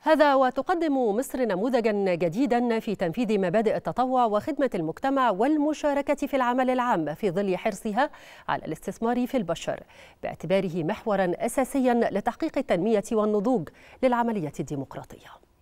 هذا وتقدم مصر نموذجا جديدا في تنفيذ مبادئ التطوع وخدمة المجتمع والمشاركة في العمل العام في ظل حرصها على الاستثمار في البشر، باعتباره محورا أساسيا لتحقيق التنمية والنضوج للعملية الديمقراطية.